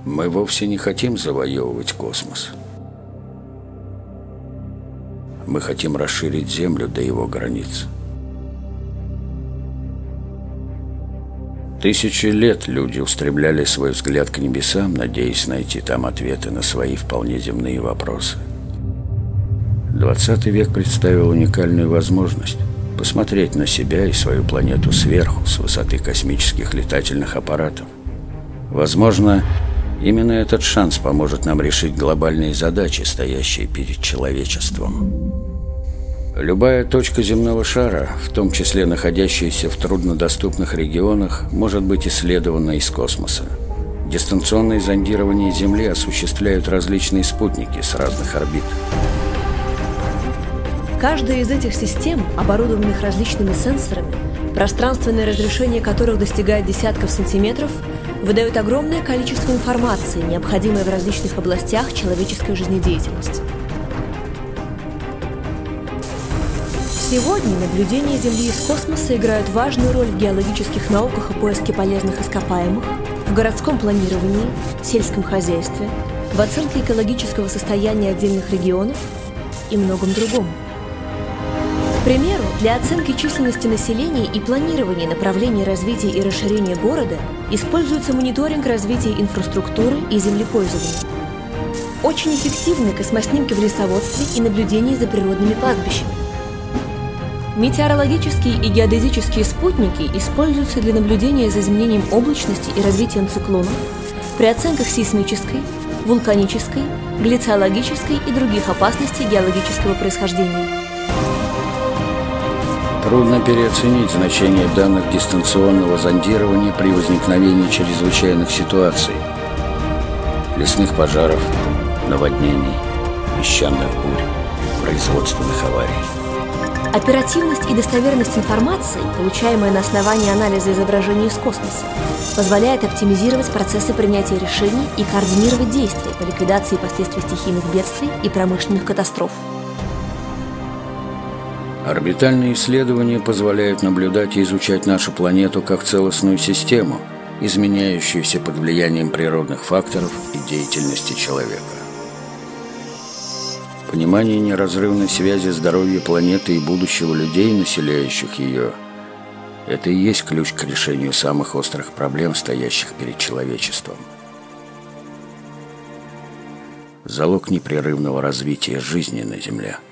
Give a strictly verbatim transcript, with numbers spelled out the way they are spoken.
Мы вовсе не хотим завоевывать космос. Мы хотим расширить Землю до его границ. Тысячи лет люди устремляли свой взгляд к небесам, надеясь найти там ответы на свои вполне земные вопросы. Двадцатый век представил уникальную возможность посмотреть на себя и свою планету сверху, с высоты космических летательных аппаратов. Возможно, именно этот шанс поможет нам решить глобальные задачи, стоящие перед человечеством. Любая точка земного шара, в том числе находящаяся в труднодоступных регионах, может быть исследована из космоса. Дистанционное зондирование Земли осуществляют различные спутники с разных орбит. Каждая из этих систем, оборудованных различными сенсорами, пространственное разрешение которых достигает десятков сантиметров, выдают огромное количество информации, необходимой в различных областях человеческой жизнедеятельности. Сегодня наблюдения Земли из космоса играют важную роль в геологических науках и поиске полезных ископаемых, в городском планировании, сельском хозяйстве, в оценке экологического состояния отдельных регионов и многом другом. К примеру, для оценки численности населения и планирования направлений развития и расширения города используется мониторинг развития инфраструктуры и землепользования. Очень эффективны космоснимки в лесоводстве и наблюдения за природными пастбищами. Метеорологические и геодезические спутники используются для наблюдения за изменением облачности и развитием циклонов при оценках сейсмической, вулканической, глициологической и других опасностей геологического происхождения. Трудно переоценить значение данных дистанционного зондирования при возникновении чрезвычайных ситуаций, лесных пожаров, наводнений, песчаных бурь, производственных аварий. Оперативность и достоверность информации, получаемая на основании анализа изображений из космоса, позволяет оптимизировать процессы принятия решений и координировать действия по ликвидации последствий стихийных бедствий и промышленных катастроф. Орбитальные исследования позволяют наблюдать и изучать нашу планету как целостную систему, изменяющуюся под влиянием природных факторов и деятельности человека. Понимание неразрывной связи здоровья планеты и будущего людей, населяющих ее, это и есть ключ к решению самых острых проблем, стоящих перед человечеством. Залог непрерывного развития жизни на Земле.